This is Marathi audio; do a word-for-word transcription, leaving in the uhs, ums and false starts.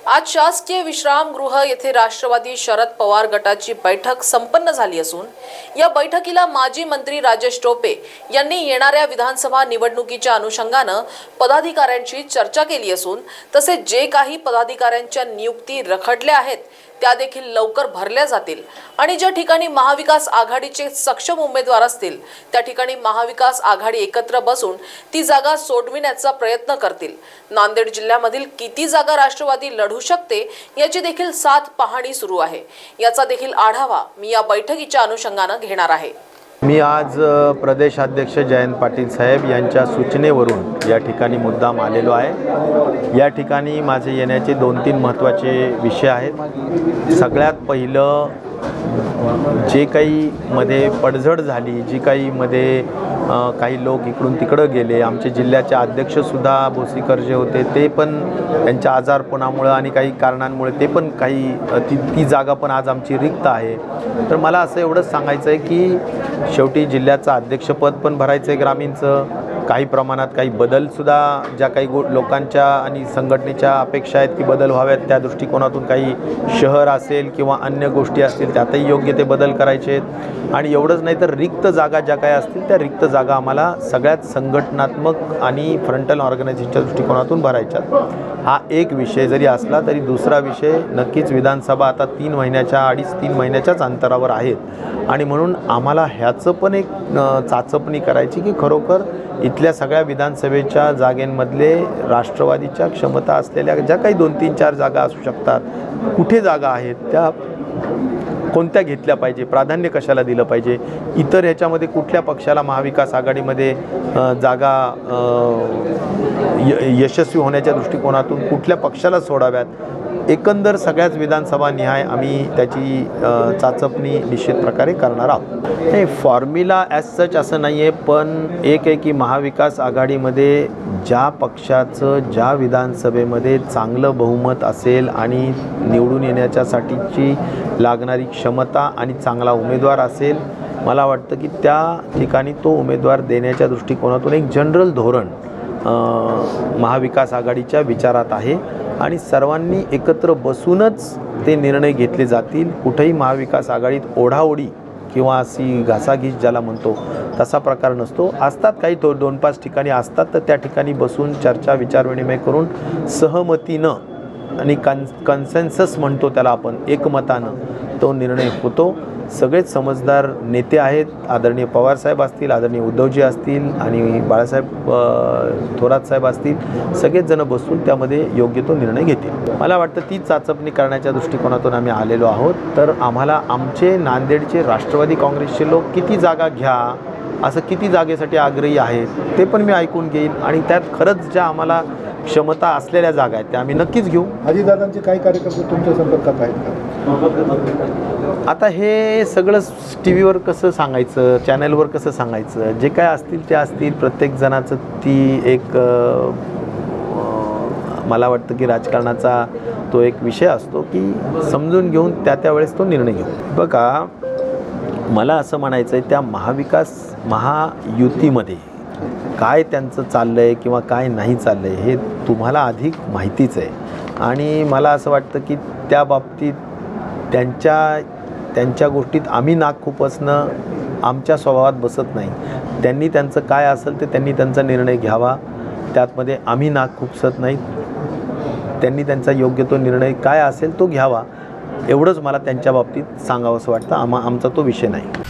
आज शासकीय विश्रामगृह येथे राष्ट्रवादी शरद पवार गटाची बैठक संपन्न झाली असून या बैठकीला माजी मंत्री राजेश टोपे यांनी येणाऱ्या विधानसभा निवडणुकीच्या अनुषंगाने पदाधिकाऱ्यांशी चर्चा केली असून तसेच जे काही पदाधिकाऱ्यांच्या नियुक्ती रखडल्या आहेत त्या देखील लवकर भरल्या जातील आणि ज्या ठिकाणी महाविकास आघाडीचे सक्षम उमेदवार असतील त्या ठिकाणी महाविकास आघाडी एकत्र बसून ती जागा सोडविण्याचा प्रयत्न करतील। नांदेड जिल्ह्यामधील किती जागा राष्ट्रवादी लढू शकते याची देखील साथ पाहणी सुरू आहे। याचा देखील आढावा मी या बैठकीच्या अनुषंगाने घेणार आहे। मी आज प्रदेशाध्यक्ष जयंत पाटील साहेब यांच्या सूचनेवरून या ठिकाणी मुद्दाम आलेलो आहे। या ठिकाणी माझे येण्याचे दोन तीन महत्त्वाचे विषय आहेत। सगळ्यात पहिलं, जे काही मध्ये पडझड झाली, जी काही मध्ये काही लोक इकडून तिकडं गेले, आमचे जिल्ह्याचे अध्यक्षसुद्धा भोसीकर जे होते ते पण त्यांच्या आजारपणामुळे आणि काही कारणांमुळे ते पण काही ती ती जागा पण आज आमची रिक्त आहे। तर मला असं एवढंच सांगायचं आहे की शेवटी जिल्ह्याचं अध्यक्षपद पण भरायचं आहे ग्रामीणचं, काही प्रमाणात काही बदलसुद्धा ज्या काही गो लोकांच्या आणि संघटनेच्या अपेक्षा आहेत की बदल व्हाव्यात त्या दृष्टिकोनातून काही शहर असेल किंवा अन्य गोष्टी असतील त्यातही योग्य ते बदल करायचे आहेत। आणि एवढंच नाही तर रिक्त जागा ज्या काही असतील त्या रिक्त जागा आम्हाला सगळ्यात संघटनात्मक आणि फ्रंटल ऑर्गनायझेशनच्या दृष्टिकोनातून भरायच्यात। हा एक विषय जरी असला तरी दुसरा विषय नक्कीच विधानसभा आता तीन महिन्याच्या अडीच तीन महिन्याच्याच अंतरावर आहेत आणि म्हणून आम्हाला ह्याचं पण एक चाचपणी करायची की खरोखर इथल्या सगळ्या विधानसभेच्या जागेंमधले राष्ट्रवादीच्या क्षमता असलेल्या ज्या काही दोन तीन चार जागा असू शकतात, कुठे जागा आहेत, त्या कोणत्या घेतल्या पाहिजे, प्राधान्य कशाला दिलं पाहिजे, इतर ह्याच्यामध्ये कुठल्या पक्षाला महाविकास आघाडीमध्ये जागा य यशस्वी होण्याच्या दृष्टिकोनातून कुठल्या पक्षाला सोडाव्यात, एकंदर सगळ्याच विधानसभा निहाय आम्ही त्याची चाचपणी निश्चित प्रकारे करणार आहोत। हे फॉर्म्युला ॲज सच असं नाही आहे, पण एक आहे की महाविकास आघाडीमध्ये ज्या पक्षाचं ज्या विधानसभेमध्ये चांगलं बहुमत असेल आणि निवडून येण्याच्यासाठीची लागणारी क्षमता आणि चांगला उमेदवार असेल, मला वाटतं की त्या ठिकाणी तो उमेदवार देण्याच्या दृष्टिकोनातून एक जनरल धोरण महाविकास आघाडीच्या विचारात आहे आणि सर्वांनी एकत्र बसूनच ते निर्णय घेतले जातील। कुठेही महाविकास आघाडीत ओढाओढी किंवा अशी घासाघीस ज्याला म्हणतो तसा प्रकार नसतो। असतात काही तो दोन पाच ठिकाणी असतात तर त्या ठिकाणी बसून चर्चा विचारविनिमय करून सहमतीनं आणि कन कन्सेन्सस म्हणतो त्याला आपण, एकमतानं तो निर्णय होतो। सगळेच समजदार नेते आहेत, आदरणीय पवारसाहेब असतील, आदरणीय उद्धवजी असतील आणि बाळासाहेब थोरात साहेब असतील, सगळेच जण बसून त्यामध्ये योग्य तो निर्णय घेतील। मला वाटतं ती चाचपणी करण्याच्या दृष्टिकोनातून आम्ही आलेलो आहोत। तर आम्हाला आमचे नांदेडचे राष्ट्रवादी काँग्रेसचे लोक किती जागा घ्या असं किती जागेसाठी आग्रही आहेत ते पण मी ऐकून घेईन आणि त्यात खरंच ज्या आम्हाला क्षमता असलेल्या जागा आहेत त्या आम्ही नक्कीच घेऊ। अजितदादांचे काही कार्यकर्ते तुमच्या संपर्कात आहेत का? आता हे सगळं टी व्हीवर कसं सांगायचं, चॅनलवर कसं सांगायचं, जे काय असतील ते असतील। प्रत्येक जणाचं ती एक मला वाटतं की राजकारणाचा तो एक विषय असतो की समजून घेऊन त्या त्यावेळेस तो निर्णय घेऊ। बघा, मला असं म्हणायचं आहे त्या महाविकास महायुतीमध्ये काय त्यांचं चाललं आहे किंवा काय नाही चाललं आहे हे तुम्हाला अधिक माहितीच आहे आणि मला असं वाटतं की त्या बाबतीत त्यांच्या त्यांच्या गोष्टीत आम्ही नाक खुपसणं आमच्या स्वभावात बसत नाही। त्यांनी त्यांचं काय असेल ते त्यांनी त्यांचा निर्णय घ्यावा, त्यातमध्ये आम्ही नाक खुपसत नाहीत। त्यांनी त्यांचा योग्य तो निर्णय काय असेल तो घ्यावा, एवढंच मला त्यांच्या बाबतीत सांगावंसं वाटतं। आम्हा आमचा तो विषय नाही।